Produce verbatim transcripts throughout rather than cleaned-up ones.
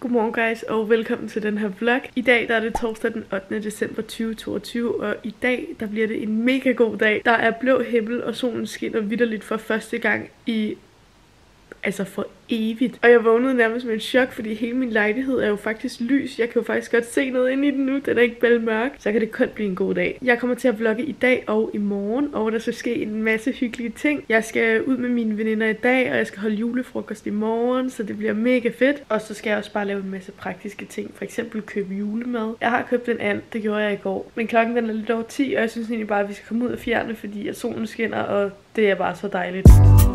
Godmorgen guys, og velkommen til den her vlog. I dag der er det torsdag den ottende december to tusind toogtyve, og i dag der bliver det en mega god dag. Der er blå himmel, og solen skinner vitterligt for første gang i... altså for evigt. Og jeg vågnede nærmest med en chok, fordi hele min lejlighed er jo faktisk lys. Jeg kan jo faktisk godt se noget ind i den nu. Den er ikke bælmørk. Så kan det kun blive en god dag. Jeg kommer til at vlogge i dag og i morgen, og der skal ske en masse hyggelige ting. Jeg skal ud med mine veninder i dag, og jeg skal holde julefrokost i morgen, så det bliver mega fedt. Og så skal jeg også bare lave en masse praktiske ting. For eksempel købe julemad. Jeg har købt en and. Det gjorde jeg i går. Men klokken den er lidt over ti, og jeg synes egentlig bare, at vi skal komme ud og fjerne, fordi at solen skinner, og det er bare så dejligt.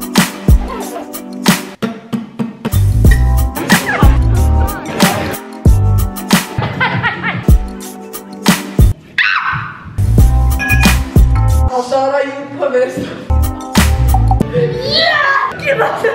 Og så er der jul på Vester. Ja! Giv mig det!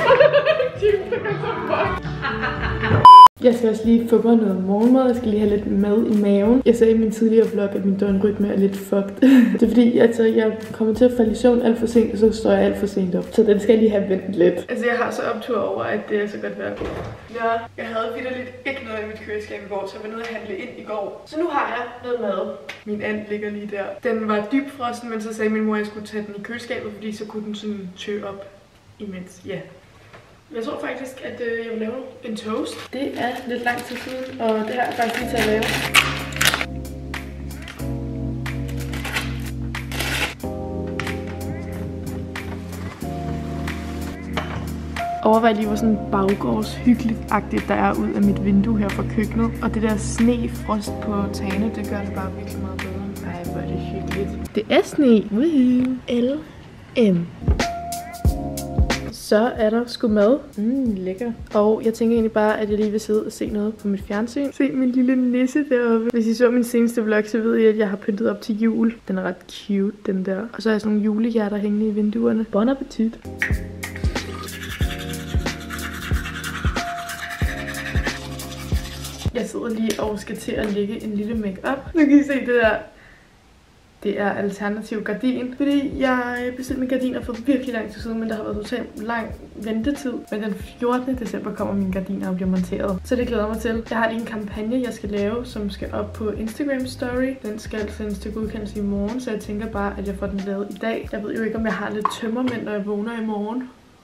Jeg skal også lige få mig noget morgenmad. Jeg skal lige have lidt mad i maven. Jeg sagde i min tidligere vlog, at min døgnrytme er lidt fucked. Det er fordi, altså, jeg kommer til at falde i søvn alt for sent, og så står jeg alt for sent op. Så den skal jeg lige have ventet lidt. Altså, jeg har så optur over, at det er så godt vejr. Ja, jeg havde vitterligt ikke noget i mit køleskab i går, så jeg var nede at handle ind i går. Så nu har jeg noget mad. Min and ligger lige der. Den var dybfrossen, men så sagde min mor, at jeg skulle tage den i køleskabet, fordi så kunne den sådan tø op imens. Ja. Jeg tror faktisk, at øh, jeg vil lave en toast. Det er lidt lang tid siden, og det har jeg faktisk lige til at lave. Overvej lige, hvor sådan baggårdshyggeligt-agtigt der er ud af mit vindue her fra køkkenet. Og det der snefrost på tagene, det gør det bare virkelig meget bedre. Ej, hvor er det hyggeligt. Det er sne. Woohoo. L M. Så er der sgu mad. Mmm, lækker. Og jeg tænker egentlig bare, at jeg lige vil sidde og se noget på mit fjernsyn. Se min lille nisse deroppe. Hvis I så min seneste vlog, så ved I, at jeg har pyntet op til jul. Den er ret cute, den der. Og så har jeg sådan nogle julehjerter hængende i vinduerne. Bon appetit. Jeg sidder lige og skal til at lægge en lille make-up. Nu kan I se det der. Det er alternativ gardin, fordi jeg bestilte mine gardiner for virkelig lang tid siden, men der har været totalt lang ventetid. Men den fjortende december kommer mine gardiner og bliver monteret, så det glæder mig til. Jeg har lige en kampagne, jeg skal lave, som skal op på Instagram Story. Den skal sendes til godkendelse i morgen, så jeg tænker bare, at jeg får den lavet i dag. Jeg ved jo ikke, om jeg har lidt tømmermænd, når jeg vågner i morgen.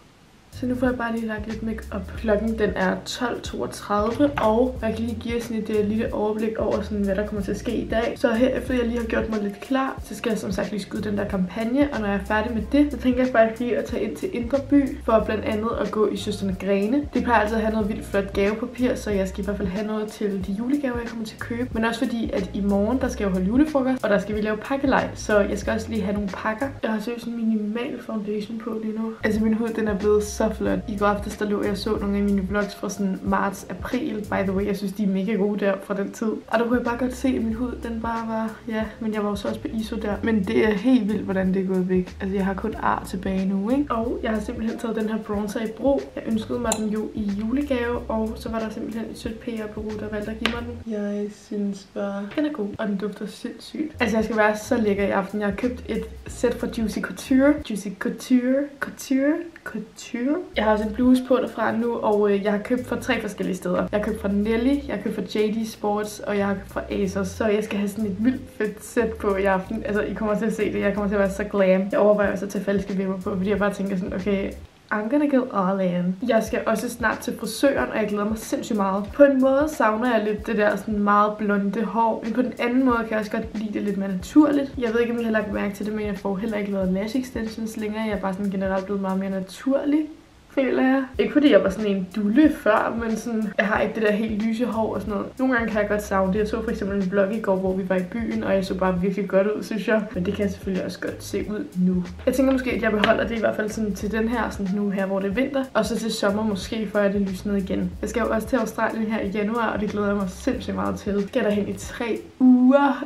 Så nu får jeg bare lige lagt lidt make-up. Klokken den er tolv toogtredive, og jeg kan lige give jer sådan et uh, lille overblik over, sådan, hvad der kommer til at ske i dag. Så her efter jeg lige har gjort mig lidt klar, så skal jeg som sagt lige skyde den der kampagne. Og når jeg er færdig med det, så tænker jeg faktisk lige at tage ind til Indre By, for blandt andet at gå i Søstrene Grene. De plejer altid at have noget vildt flot gavepapir, så jeg skal i hvert fald have noget til de julegaver, jeg kommer til at købe. Men også fordi, at i morgen, der skal jeg holde julefrokost, og der skal vi lave pakkelej. Så jeg skal også lige have nogle pakker. Jeg har seriøst en minimal foundation på lige nu. Altså min hud, den er blevet så flot. I går aftes, der lå jeg så nogle af mine vlogs fra sådan marts-april. By the way, jeg synes, de er mega gode der fra den tid. Og der kunne jeg bare godt se, at min hud, den bare var... Ja, men jeg var jo så også på I S O der. Men det er helt vildt, hvordan det er gået væk. Altså, jeg har kun ar tilbage nu, ikke? Og jeg har simpelthen taget den her bronzer i brug. Jeg ønskede mig den jo i julegave, og så var der simpelthen et sødt P R-bureau, der valgte at give mig den. Jeg synes bare, den er god, og den dufter sindssygt. Altså, jeg skal være så lækker i aften. Jeg har købt et sæt fra Juicy Couture. Juicy Couture. Couture. Couture. Jeg har også en bluse på derfra nu, og øh, jeg har købt fra tre forskellige steder. Jeg har købt fra Nelly, jeg har købt fra J D Sports, og jeg har købt fra ASOS. Så jeg skal have sådan et vildt fedt sæt på i aften. Altså, I kommer til at se det. Jeg kommer til at være så glam. Jeg overvejer også at tage falske vipper på, fordi jeg bare tænker sådan, okay, I'm gonna go all in. Jeg skal også snart til frisøren, og jeg glæder mig sindssygt meget. På en måde savner jeg lidt det der sådan meget blonde hår, men på den anden måde kan jeg også godt lide det lidt mere naturligt. Jeg ved ikke, om I har lagt mærke til det, men jeg får heller ikke lavet lash extensions længere. Jeg er bare sådan generelt blevet meget mere naturlig, føler jeg. Ikke fordi jeg var sådan en dulle før, men sådan, jeg har ikke det der helt lyse hår og sådan noget. Nogle gange kan jeg godt savne det. Jeg så for eksempel en vlog i går, hvor vi var i byen, og jeg så bare virkelig godt ud, synes jeg. Men det kan jeg selvfølgelig også godt se ud nu. Jeg tænker måske, at jeg beholder det i hvert fald sådan til den her, sådan nu her, hvor det er vinter. Og så til sommer måske, før jeg det lysner igen. Jeg skal jo også til Australien her i januar, og det glæder jeg mig sindssygt meget til. Jeg skal derhen i tre uger.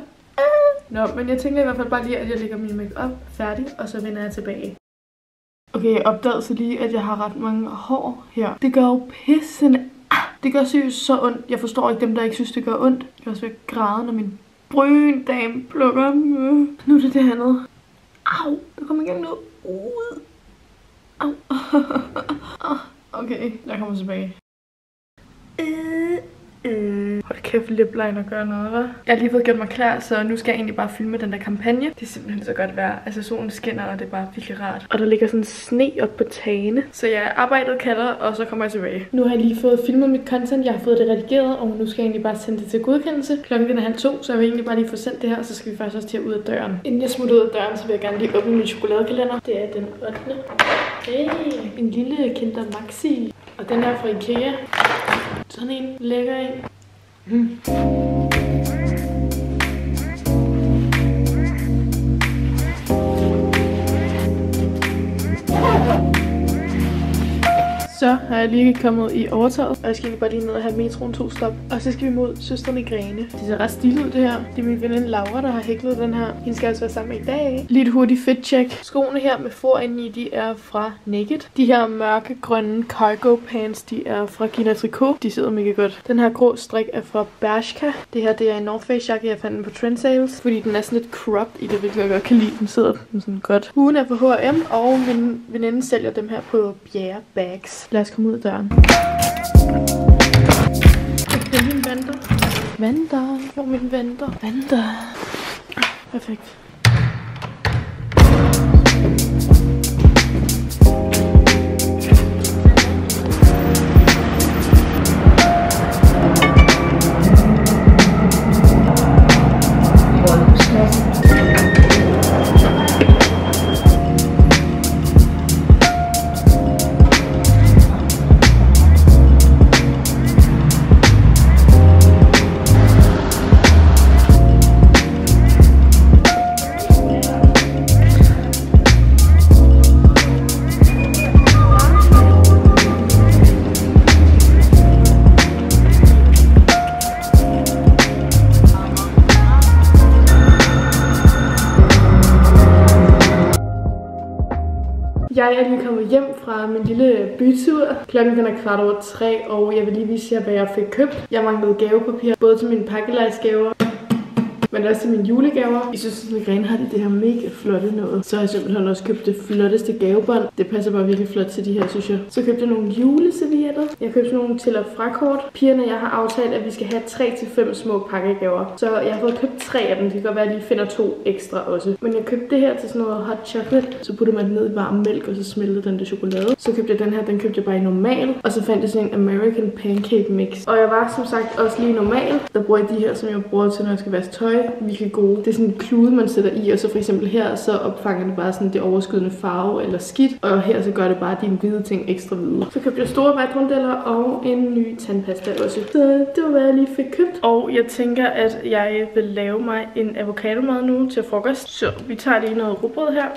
Nå, men jeg tænker i hvert fald bare lige, at jeg lægger min make-up færdig, og så vender jeg tilbage. Okay, jeg opdagede så lige, at jeg har ret mange hår her. Det gør jo pissende. Ah, det gør seriøst så ondt. Jeg forstår ikke dem, der ikke synes, det gør ondt. Jeg er også ved at græde, når min bryn dame plukker. Nu er det det andet. Au, der kommer ikke noget ud. Au. Okay, jeg kommer tilbage. Øh, Øh, hold kæft, lipliner gør noget, hva'? Jeg har lige fået gjort mig klar, så nu skal jeg egentlig bare filme den der kampagne. Det er simpelthen så godt vejr. Altså solen skinner, og det er bare virkelig rart. Og der ligger sådan sne op på tagene. Så jeg arbejdet kalder, og så kommer jeg tilbage. Nu har jeg lige fået filmet mit content. Jeg har fået det redigeret, og nu skal jeg egentlig bare sende det til godkendelse. Klokken den er halv to, så jeg vil egentlig bare lige få sendt det her, og så skal vi faktisk også til at ud af døren. Inden jeg smutter ud af døren, så vil jeg gerne lige åbne min chokoladekalender. Det er den ottende Hey, en lille Kinder Maxi. Og den er fra IKEA. Sådan en lækker en. Mm. Så har jeg lige kommet i overtaget, og jeg skal lige bare lige ned og have metroen to stop. Og så skal vi mod søstrene Grene. Det ser ret stilet ud det her. Det er min veninde Laura, der har hæklet den her. Hende skal altså være sammen med i dag. Lige et hurtigt fit check. Skoene her med for inde i, de er fra Naked. De her mørkegrønne cargo pants, de er fra Gina Tricot. De sidder mega godt. Den her grå strik er fra Bershka. Det her, det er en North Face jakke, jeg fandt den på Trendsales. Fordi den er sådan lidt cropped i det, hvilket jeg godt kan lide. Den sidder den sådan godt. Huen er på H og M, og min veninde sælger dem her på Bjerre Bags. Lad os komme ud af døren. Det er mine vanter. Vanter. Hvor er mine vanter? Vanter. Perfekt. Jeg er lige kommet hjem fra min lille bytur. Klokken den er kvart over tre, og jeg vil lige vise jer, hvad jeg fik købt. Jeg manglede gavepapir, både til mine pakkelejsgaver, men også til mine julegaver. I synes, at Grene har de det her mega flotte noget. Så har jeg simpelthen også købt det flotteste gavebånd. Det passer bare virkelig flot til de her, synes jeg. Så købte jeg nogle juleservietter. Jeg købte nogle til og frakort. Pigerne og jeg har aftalt, at vi skal have tre til fem små pakkegaver. Så jeg har fået købt tre af dem. Det kan godt være, at jeg lige finder to ekstra også. Men jeg købte det her til sådan noget hot chocolate. Så putter man det ned i varm mælk, og så smelter den der chokolade. Så købte jeg den her. Den købte jeg bare i normal. Og så fandt jeg sådan en American Pancake Mix. Og jeg var som sagt også lige normal. Der bruger jeg de her, som jeg bruger til, når jeg skal vaske tøj. Virkelig gode. Det er sådan en klude, man sætter i, og så for eksempel her, så opfanger det bare sådan det overskydende farve eller skidt, og her så gør det bare de hvide ting ekstra hvide. Så købte jeg store vatrundeller og en ny tandpasta også. Så det var, hvad jeg lige fik købt. Og jeg tænker, at jeg vil lave mig en avocadomad nu til frokost. Så vi tager lige noget rugbrød her.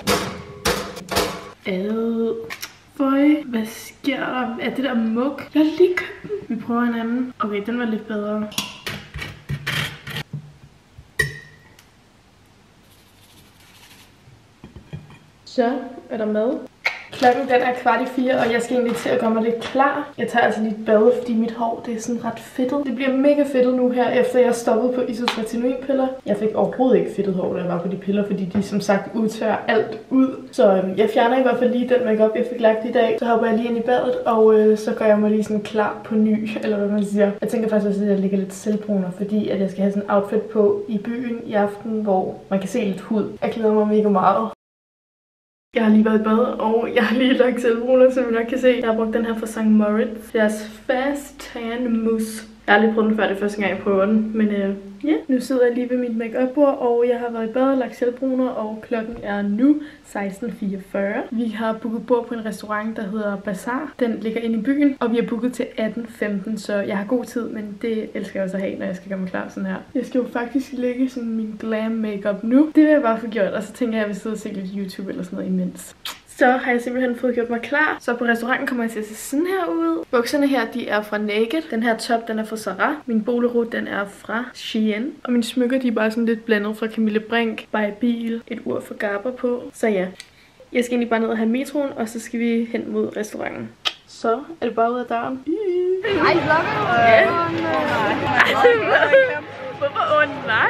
Ad. Føj, hvad sker der? Er det der mug? Jeg har lige købt den. Vi prøver en anden. Okay, den var lidt bedre. Så er der mad. Klokken den er kvart i fire, og jeg skal egentlig til at gøre mig lidt klar. Jeg tager altså lige et bad, fordi mit hår det er sådan ret fedtet. Det bliver mega fedtet nu her, efter jeg stoppede på isotretinoin-piller. Jeg fik overhovedet ikke fedtet hår, da jeg var på de piller, fordi de som sagt udtørrer alt ud. Så øhm, jeg fjerner i hvert fald lige den makeup, jeg fik lagt i dag. Så hopper jeg lige ind i badet, og øh, så gør jeg mig lige sådan klar på ny, eller hvad man siger. Jeg tænker faktisk også, at jeg ligger lidt selvbruner, fordi at jeg skal have sådan en outfit på i byen i aften, hvor man kan se lidt hud. Jeg glæder mig mega meget. Jeg har lige været i bad, og jeg har lige lagt selvbruner, som I nok kan se. Jeg har brugt den her fra Sankt Moritz. Deres Fast Tan Mousse. Jeg har lige prøvet den før, det første gang jeg prøver den, men øh, ja. Yeah. Nu sidder jeg lige ved mit make-up-bord, og jeg har været i bad og lagt selvbruner, og klokken er nu seksten fireogfyrre. Vi har booket bord på en restaurant, der hedder Bazaar. Den ligger inde i byen, og vi har booket til atten femten, så jeg har god tid, men det elsker jeg også at have, når jeg skal gøre mig klar sådan her. Jeg skal jo faktisk lægge sådan min glam makeup nu. Det vil jeg bare få gjort, og så tænker jeg, at jeg vil sidde og se lidt YouTube eller sådan noget imens. Så har jeg simpelthen fået gjort mig klar. Så på restauranten kommer jeg til at se sådan her ud. Bukserne her, de er fra Naked. Den her top, den er fra Zara. Min bolero, den er fra Shein. Og mine smykker, de er bare sådan lidt blandet fra Camille Brink, By Bil, et ur for Garber på. Så ja, jeg skal egentlig bare ned og have metroen, og så skal vi hen mod restauranten. Så er det bare ud af døren. Ej, vlogger du? Ja. Åh nej. Hvorfor? Åh oh, nej!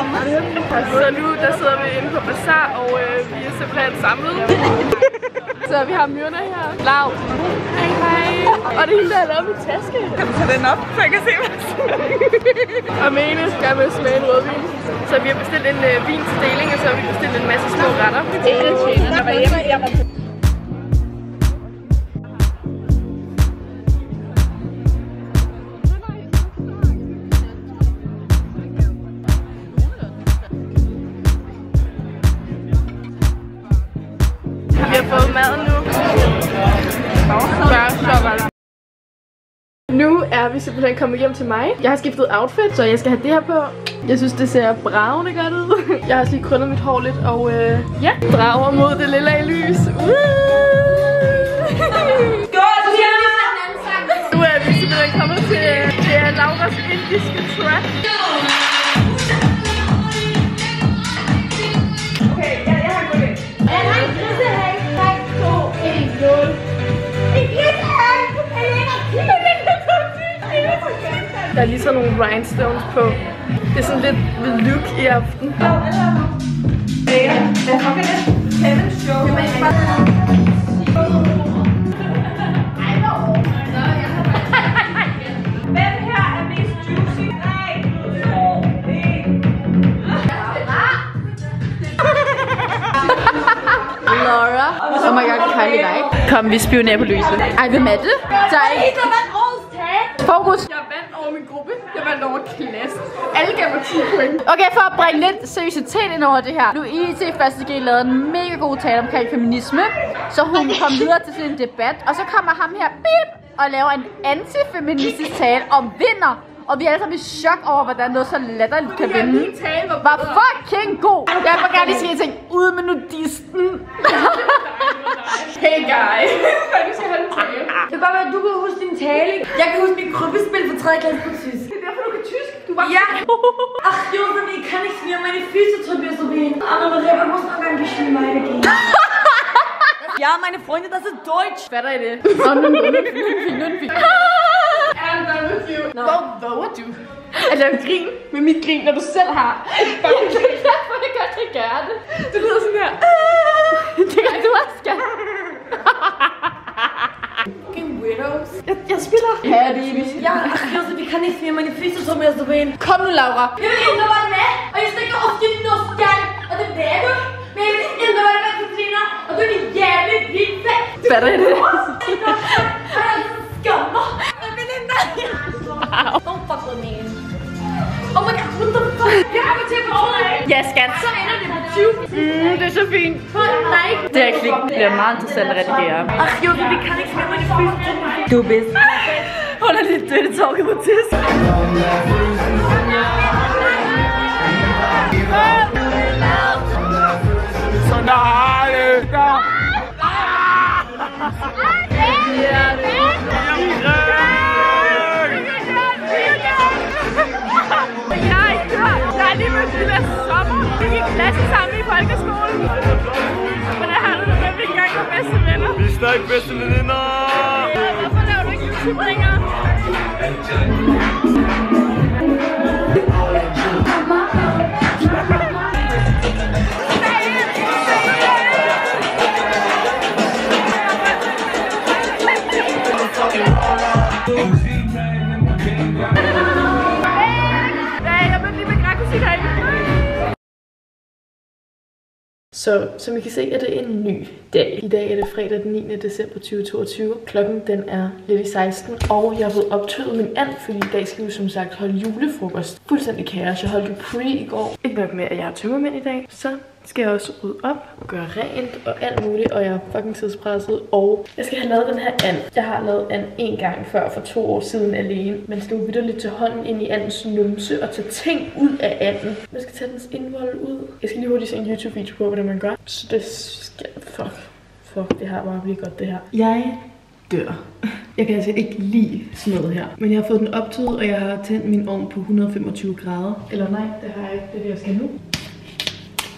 Så nu der sidder vi inde på Bazaar, og øh, vi er simpelthen samlet. Så Så vi har Myrna her. Lav. Hej, hej. Og det er hende, der er lavet min taske. Kan du tage den op, så jeg kan se, hvad der Og Mene skal med smage en rødvin. Så vi har bestilt en øh, vin til deling, og så har vi bestilt en masse små retter. Ene tjener, der var hjemme. Jeg var Vi har fået maden nu. Nu er vi simpelthen kommet hjem til mig. Jeg har skiftet outfit, så jeg skal have det her på. Jeg synes, det ser bravende godt ud. Jeg har også lige krøllet mit hår lidt, og øh, ja, drager mod det lilla i lys. Nu er vi simpelthen kommet til det er Lauras indiske track. Okay, jeg, jeg har gået ind. Jeg har en grisehæk. tre, to, et, nul. En grisehæk! Der er lige sådan nogle rhinestones på. Det er sådan lidt look i aften. Hvad fuck er det? Kevin Show. Hvem her er mest juicy? tre, to, et. Laura. Oh my god, Kylie like. Kom, vi spionerer på lyset. Ej, hvem er det? Der er ikke. Fokus. Jeg vandt over min gruppe. Jeg vandt over klassen. Alle gav mig ti point. Okay, for at bringe lidt seriøsitet ind over det her. Louise i første G lavede en mega god tale omkring feminisme. Så hun kom videre til sådan en debat. Og så kommer ham her, bip, og laver en antifeministisk tale om vinder. Og vi er alle sammen i chok over, hvordan noget så latterligt kan vinde. Var fucking god. Jeg vil gerne lige sige en ting. Ude med nudisten. Hey guys. Du skal have en tale. Det er bare, at du kan huske din tale. Jeg kan huske mit gruppespil for tredje klasse på tysk. Det er derfor, du kan tysk. Du var ja. Ach, Josef, ich kann nicht mehr. Meine Füße tun mir so weh. Aber Maria muss noch ein bisschen weitergehen. Ja, meine Freunde, das ist Deutsch. Fatter I det? Nå, nu, nu, nu, nu, nu, nu. I'm done with you. No. Hvor våger du? At lave grin med mit grin, når du selv har. Det er derfor, jeg godt kan gøre det. Det lyder sådan her. Det kan du også gøre. Fucking weirdos. Jeg, jeg spiller. Ja, baby. Ja, ach, Josef, ich kann nicht mehr. Meine Füße tun mir so weh. Kom nu, Laura. Jeg vil ikke være med, og jeg stikker ofte i nostal. Og det er du. Men jeg vil ikke være med, Katrina. Og du er en jævlig vildt fedt. Fatter I det? Skammer. Jeg vil ikke Don't fuck with me. Oh my god, what the fuck? Jeg har til på dig. Ja, skat. Så ender det på tyve. Mm, det er så fint. Nej. Det her klip bliver meget interessant at redigere. Ach jo, vi kan ikke smage mig i Du er bedst. Hun er lidt dødt talket på tis. Så nej, der. Jeg er lige med Lilla Sommer. Vi gik klasse sammen i folkeskolen. Men der har du det med, at vi ikke engang er bedste venner. Vi er stadig bedste veninder. Hvorfor laver du ikke YouTube længere? Så som I kan se, er det en ny dag. I dag er det fredag den niende december to tusind toogtyve. Klokken den er lidt i seksten, og jeg har fået optøet min and, fordi i dag skal vi som sagt holde julefrokost. Fuldstændig kaos. Jeg holdt jo pre i går. Ikke nok med, at jeg har tømmermænd i dag, så skal jeg også rydde op og gøre rent og alt muligt, og jeg er fucking tidspresset. Og jeg skal have lavet den her and. Jeg har lavet and en gang før for to år siden alene. Man skal jo vitterligt tage hånden ind i andens numse og tage ting ud af anden. Man skal tage dens indvold ud. Jeg skal lige hurtigt se en YouTube-video på, hvordan man gør. Så det skal... Fuck. Fuck, det her bare blive godt, det her. Jeg dør. Jeg kan altså ikke lide sådan noget her. Men jeg har fået den optøet, og jeg har tændt min ovn på et hundrede og femogtyve grader. Eller nej, det har jeg ikke. Det er det, jeg skal nu.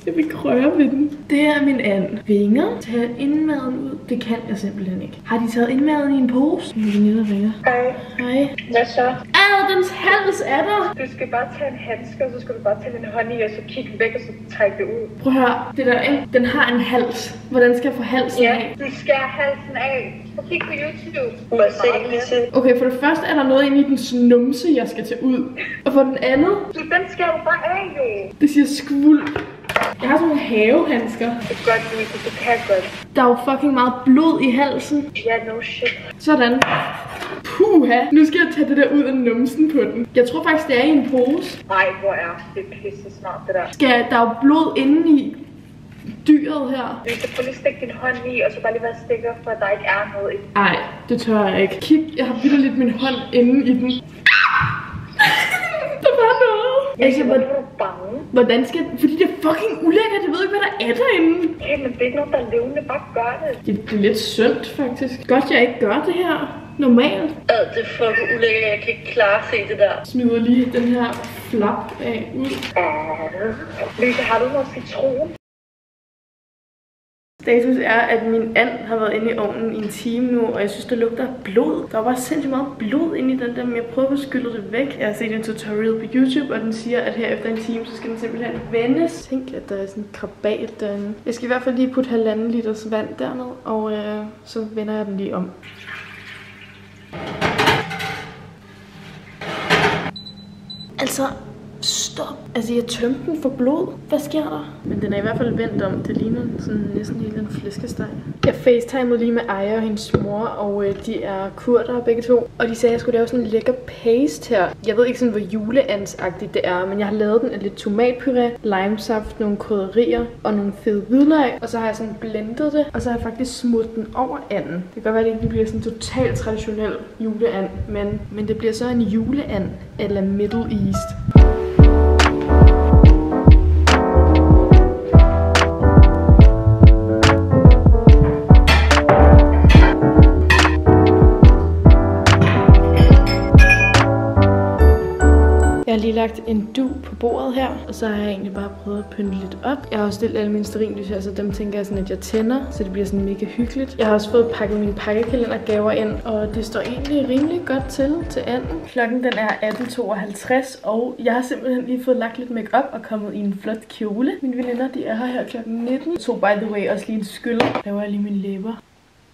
Jeg vil ikke røre ved den. Det er min and. Vinger. Tag indmaden ud. Det kan jeg simpelthen ikke. Har de taget indmaden i en pose? Min veninde ringer. Hej. Hej. Hvad så? Ah, dens hals er der. Du skal bare tage en handske, og så skal du bare tage din hånd i, og så kigge væk, og så trække det ud. Prøv at høre. Det der, ikke? Den har en hals. Hvordan skal jeg få halsen Ja, af? du skærer halsen af. Så kig på YouTube. Må jeg se lige. Okay, for det første er der noget inde i den snumse, jeg skal tage ud. Og for den anden... Så den skærer du bare af, jo. Det siger skvulp. Jeg har sådan nogle havehandsker. Det er godt, Louise. Du kan godt. Der er jo fucking meget blod i halsen. Ja, no shit. Sådan. Puha. Nu skal jeg tage det der ud af numsen på den. Jeg tror faktisk, det er i en pose. Nej, hvor er det pisse smart, det der. Skal jeg, der er jo blod inde i dyret her. Du kan prøve lige stikke din hånd i, og så bare lige være stikker, for at der ikke er noget i. Nej, det tør jeg ikke. Kig, jeg har vildt lidt min hånd inde i den. Der var noget. Jeg Altså, siger, hvordan, hvor er du bange? hvordan skal... Fordi det er fucking ulækkert. Jeg ved ikke, hvad der er derinde. Hey, men det er ikke noget, der er levende. Bare gør det. Det, det er lidt synd, faktisk. Godt, jeg ikke gør det her normalt. Øh, det er fucking ulækkert. Jeg kan ikke klare at se det der. Smider lige den her flap af ud. Øh, Lise, har du noget citron? Status er, at min and har været inde i ovnen i en time nu, og jeg synes, det lugter af blod. Der var bare sindssygt meget blod inde i den der, men jeg prøver at skylle det væk. Jeg har set en tutorial på YouTube, og den siger, at her efter en time, så skal den simpelthen vendes. Tænk, at der er sådan en krabat derinde. Jeg skal i hvert fald lige putte halvanden liters vand derned, og øh, så vender jeg den lige om. Altså, stop. Altså, jeg tømte den for blod. Hvad sker der? Men den er i hvert fald vendt om. Det ligner sådan næsten helt en flæskesteg. Jeg facetimede lige med Aya og hendes mor, og øh, de er kurdere begge to. Og de sagde, at jeg skulle lave sådan en lækker paste her. Jeg ved ikke sådan, hvor juleandsagtigt det er, men jeg har lavet den af lidt tomatpuré, limesaft, nogle krydderier og nogle fede hvidløg. Og så har jeg sådan blendet det, og så har jeg faktisk smurt den over anden. Det kan godt være, at det ikke bliver sådan en totalt traditionel juleand, men, men det bliver så en juleand eller Middle East. Jeg har lige lagt en dug på bordet her, og så har jeg egentlig bare prøvet at pynte lidt op. Jeg har også stillet alle mine stearinlys her, så dem tænker jeg sådan, at jeg tænder, så det bliver sådan mega hyggeligt. Jeg har også fået pakket mine pakkekalendergaver ind, og det står egentlig rimelig godt til til anden. Klokken den er atten tooghalvtreds, og jeg har simpelthen lige fået lagt lidt makeup og kommet i en flot kjole. Mine veninder, de er her her klokken nitten. Jeg tog by the way også lige en skyller. Laver jeg lige mine læber.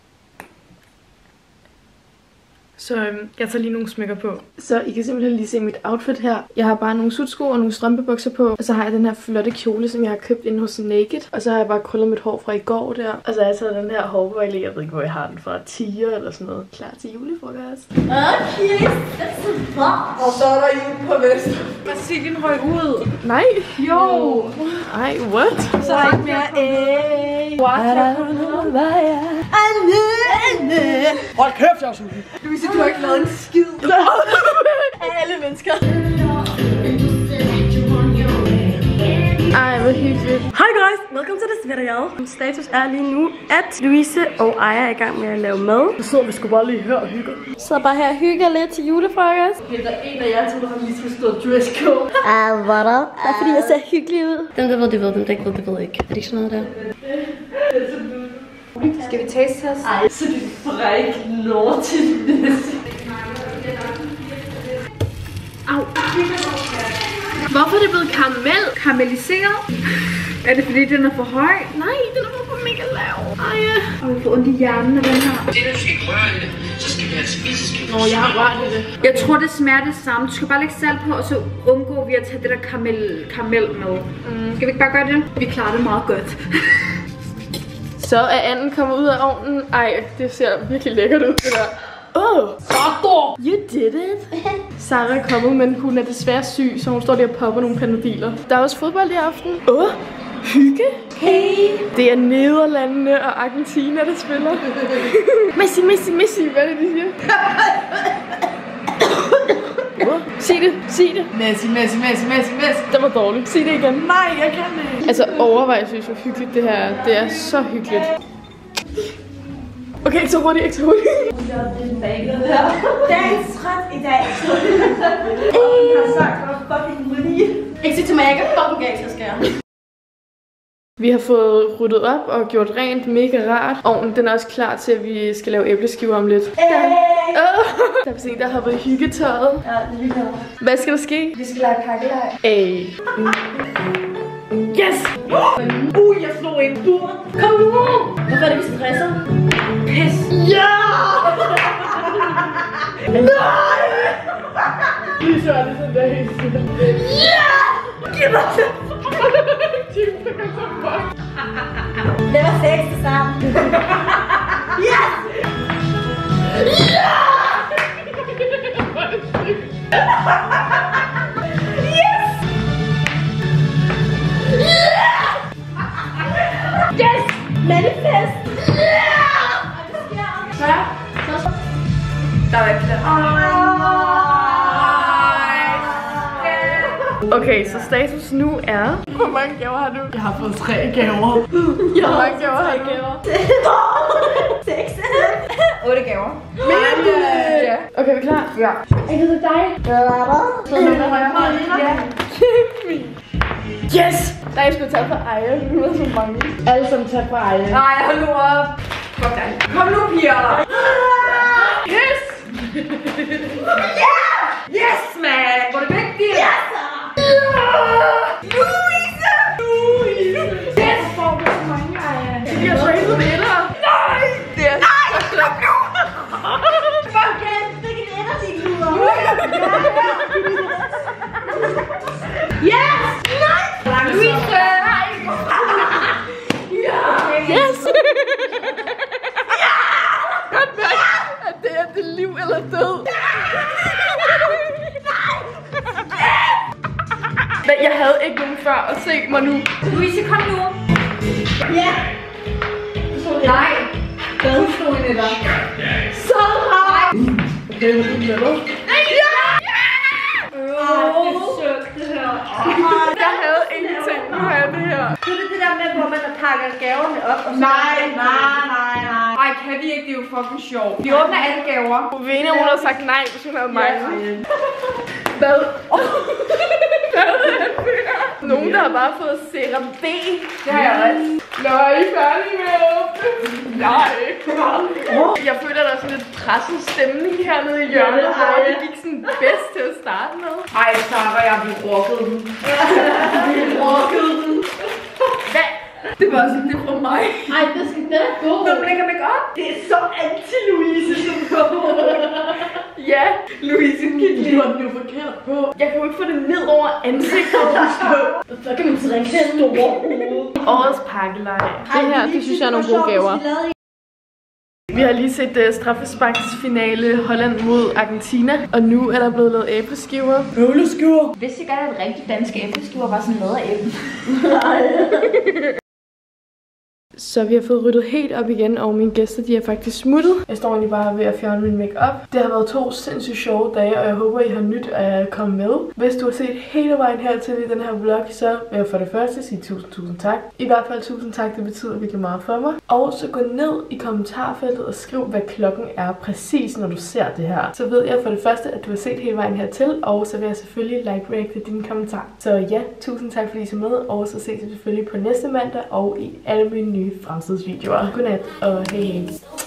Så øhm, jeg tager lige nogle smykker på. Så I kan simpelthen lige se mit outfit her. Jeg har bare nogle sutsko og nogle strømpebukser på. Og så har jeg den her flotte kjole, som jeg har købt inde hos Naked. Og så har jeg bare krøllet mit hår fra i går der. Og så har jeg taget den her hårbøjle. Jeg ved ikke, hvor jeg har den fra. Tiger eller sådan noget. Klar til julefrokost. Okay, that's so fun. Og så er der jul på vest. Hvad siger din høj ud? Nej. Jo. Ej, what? Så er der ikke mere æg. What? Hold kæft, jeg er sulten. Louise, du har ikke lavet en skid. Alle mennesker. Ej, hvor hyggeligt. Hej guys, welcome to this video. Status er lige nu, at Louise og Aya er i gang med at lave mad. Så sidder vi sgu bare lige her og hygger. Så bare her og hygger lidt til julefrokost. Okay, der er en af jer, to, der har lige skal stå dresscode. Ah, hvad der? Bare fordi jeg ser hyggelig ud. Dem der ved, de ved, dem der ikke ved, de ved ikke. Er det ikke sådan noget der? Skal vi taste test? Ej, så det fræk lortiness. Au. Hvorfor er det blevet karamel? Karamelliseret? Er det fordi, den er for høj? Nej, den er bare mega lav. Ej, ja. Og vi får ondt i hjernen af den her. Det er, du skal ikke røre i det. Så skal vi have et spiseskive. Nå, jeg har rørt i det. Jeg tror, det smager det samme. Du skal bare lægge salt på, og så undgår vi at tage det der karamel, karamel med. Mm. Skal vi ikke bare gøre det? Vi klarer det meget godt. Så er anden kommet ud af ovnen. Ej, det ser virkelig lækkert ud, det der. Oh, Sarah! You did it! Sarah er kommet, men hun er desværre syg, så hun står lige og popper nogle panodiler. Der er også fodbold i aften. Åh, oh, hygge! Hey! Det er Nederlandene og Argentina, der spiller. Messi, Messi, Messi, hvad er det, de siger? Oh, sig det, sig det. Messi, Messi, Messi, Messi, Messi. Det var dårligt. Sig det igen. Nej, jeg kan det. Altså, overvej, synes hvor hyggeligt det her er. Det er så hyggeligt. Okay, ikke så hurtigt, ikke så hurtigt. Dagens ret i dag. Jeg har sagt, at fucking money. Ikke sig til mig, jeg er fucking galt, så skal jeg. Vi har fået ryddet op og gjort rent, mega rart. Ovnen den er også klar til, at vi skal lave æbleskiver om lidt. Hey! Oh! Der er vist en, der har været i hyggetøjet. Ja, det er hyggetøjet. Hvad skal der ske? Vi skal lege pakkelej. Hey. Yes! Uh, jeg slog en dur. Kom nu! Hvorfor er det, vi stresser? Pis. Ja! Nej! Vi så er det sådan der helt sikkert. Ja! Giv mig det! Det var sex det sammen. Yes! Ja! Yes! Yes! Manifest! Der er ikke Okay, så status nu er... Hvor mange gaver har du? Jeg har fået tre gaver. Hvor mange gaver har du? Seks. Otte gaver. Ja. Okay, er vi klar? Ja. Er det dig? Yes! Der er sgu taget for Aya. Nu er så mange. Alle sammen taget for Aya. Nej, hold nu op. Kom da. Kom nu, piger. Yes! Yeah! Yes, man! Går det væk, piger? Yes! Louise! Louise! Yes! Får du så mange, Aya? Vi har traded med etter. Nej! Det er nej! Sluk nu! Fuck it! Det er en etter, din luder. Yes! Nej! Louise! Nej! Yes! Ja! Godt mærke, at det er det liv eller død. Men jeg havde ikke nogen før, og se mig nu. Louise, kom nu. Ja. Nej. Du slog en etter. Så hej! Okay, hvor er det med dig? Ja! Åh, det er sødt, det her. Jeg havde ingenting, nu har jeg det her. Det er det der med, hvor man pakker gaverne op og så... Nej, nej, nej, nej. Ej, kan vi ikke? Det er jo fucking sjovt. Vi åbner alle gaver. Vene, hun har sagt nej, hvis hun havde mig. Hvad? Hvad er det her? Nogen, der har bare fået serum D. Det har jeg også. Nå, er I færdige med at åbne? Nej. Jeg føler, der er sådan lidt presset stemning hernede i hjørnet, hvor det gik sådan bedst til at starte med. Ej, Sarah, jeg har rokket den. Vi rokkede den. Hvad? Det var også det fra mig. Ej, det skal da gå. Nå, blinker mig op. Det er så anti-Louise, som kommer. Ja. Louise, kig lige. Du har den jo forkert på. Jeg kan jo ikke få det ned over ansigtet. Så kan man trække den store hoved. Årets pakkelej. Det her, det synes jeg er nogle gode gaver. Vi har lige set uh, straffesparksfinale Holland mod Argentina, og nu er der blevet lavet æbleskiver. Æbleskiver? Vidste I godt, at rigtig danske æbleskiver var sådan noget af æblen? Så vi har fået ryddet helt op igen, og mine gæster de er faktisk smuttet. Jeg står egentlig bare ved at fjerne min make-up. Det har været to sindssygt sjove dage, og jeg håber, I har nyt at komme med. Hvis du har set hele vejen hertil i den her vlog, så vil jeg for det første sige tusind, tusind tak. I hvert fald tusind tak, det betyder virkelig meget for mig. Og så gå ned i kommentarfeltet og skriv, hvad klokken er præcis, når du ser det her. Så ved jeg for det første, at du har set hele vejen hertil, og så vil jeg selvfølgelig like-reacte dine kommentarer. Så ja, tusind tak fordi I så med, og så ses vi selvfølgelig på næste mandag og i alle mine nye fremtidsvideoer. Godnat og hej hej.